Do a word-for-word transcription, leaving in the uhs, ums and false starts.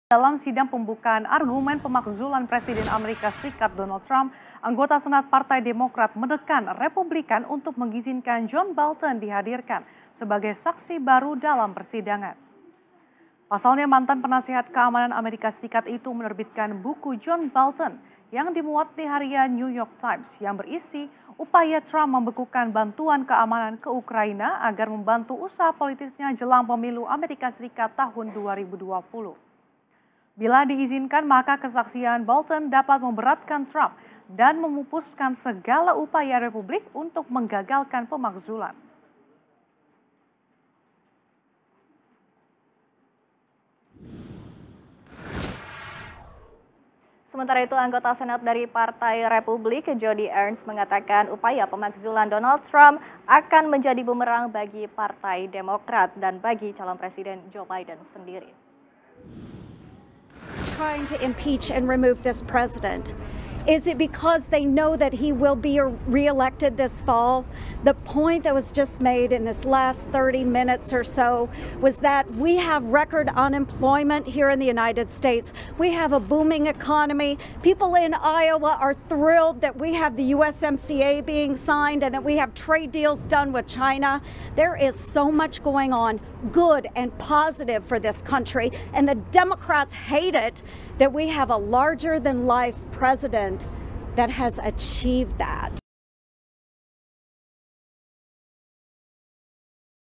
Dalam sidang pembukaan argumen pemakzulan Presiden Amerika Serikat Donald Trump, anggota Senat Partai Demokrat menekan Republikan untuk mengizinkan John Bolton dihadirkan sebagai saksi baru dalam persidangan. Pasalnya mantan penasihat keamanan Amerika Serikat itu menerbitkan buku John Bolton yang dimuat di harian New York Times yang berisi upaya Trump membekukan bantuan keamanan ke Ukraina agar membantu usaha politisnya jelang pemilu Amerika Serikat tahun dua ribu dua puluh. Bila diizinkan, maka kesaksian Bolton dapat memberatkan Trump dan memupuskan segala upaya Republik untuk menggagalkan pemakzulan. Sementara itu, anggota Senat dari Partai Republik, Joni Ernst, mengatakan upaya pemakzulan Donald Trump akan menjadi bumerang bagi Partai Demokrat dan bagi calon Presiden Joe Biden sendiri. Trying to impeach and remove this president? Is it because they know that he will be reelected this fall? The point that was just made in this last thirty minutes or so was that we have record unemployment here in the United States. We have a booming economy. People in Iowa are thrilled that we have the U S M C A being signed and that we have trade deals done with China. There is so much going on, good and positive for this country, and the Democrats hate it that we have a larger-than-life president that has achieved that.